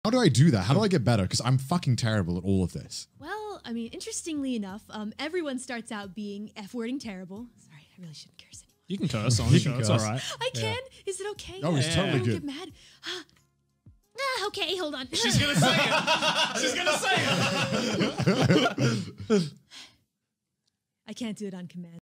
How do I do that? How do I get better? Because I'm fucking terrible at all of this. Well, I mean, interestingly enough, everyone starts out being F-wording terrible. Sorry, I really shouldn't curse anymore. You can curse on the show. It's all right. I can? Is it okay? Oh, it's totally Don't good. get mad. Okay, hold on. She's gonna say it. She's gonna say it. I can't do it on command.